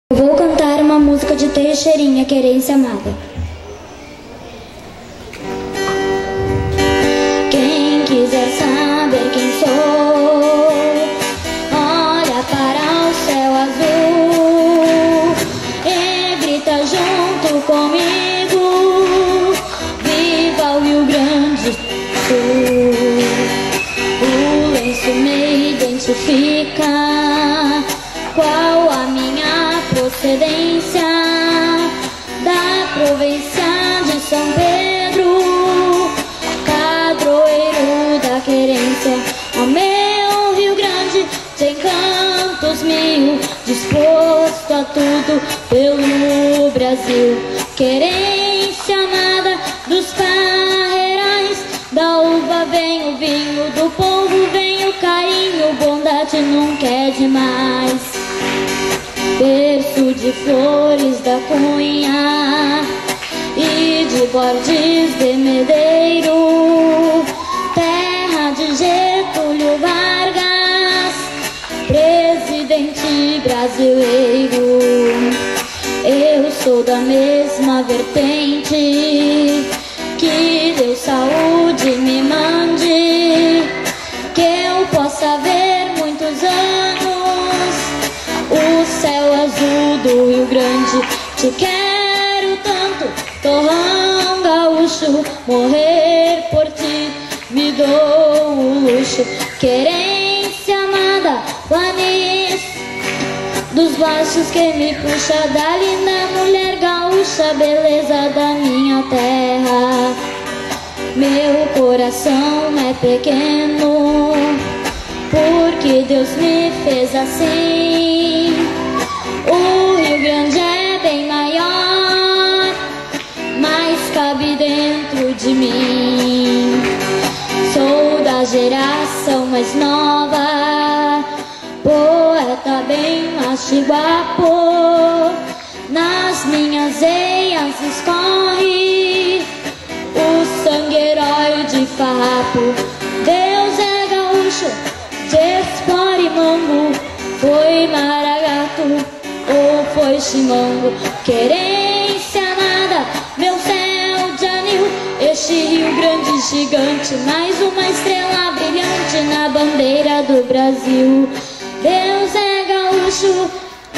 Eu vou cantar uma música de Teixeirinha, Querência Amada. Quem quiser saber quem sou, olha para o céu azul e grita junto comigo: viva o Rio Grande do Sul. O lenço me identifica, qual a minha procedência, da província de São Pedro, padroeiro da querência. Ao meu Rio Grande tem cantos mil, disposto a tudo pelo Brasil. Querência amada dos parreirais, da uva vem o vinho, do povo vem o carinho, bondade nunca é demais. Berço de flores da Cunha e de Borges de Medeiro, terra de Getúlio Vargas, presidente brasileiro. Eu sou da mesma vertente, que Deus saúde me mande, que eu possa ver muitos anos o céu azul do Rio Grande. Te quero tanto, torrão gaúcho, morrer por ti me dou o luxo. Querência amada, planície dos baixos que me puxa, da linda mulher gaúcha, beleza da minha terra. Meu coração é pequeno, porque Deus me fez assim. O Rio Grande é bem maior, mas cabe dentro de mim. Sou da geração mais nova, poeta bem machiguapo. Nas minhas veias escorre o sangue herói de farrapo. Deus é gaúcho de espora e mango, foi Maragato ou foi Chimango. Querência amada, meu céu de anil, este Rio Grande gigante, mais uma estrela brilhante na bandeira do Brasil. Deus é gaúcho,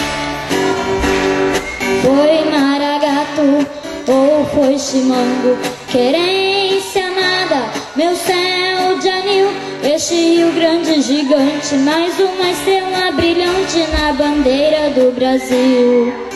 foi Maragato ou foi Chimango. Querência amada, meu céu de anil, este Rio Grande gigante, mais uma estrela brilhante na bandeira do Brasil.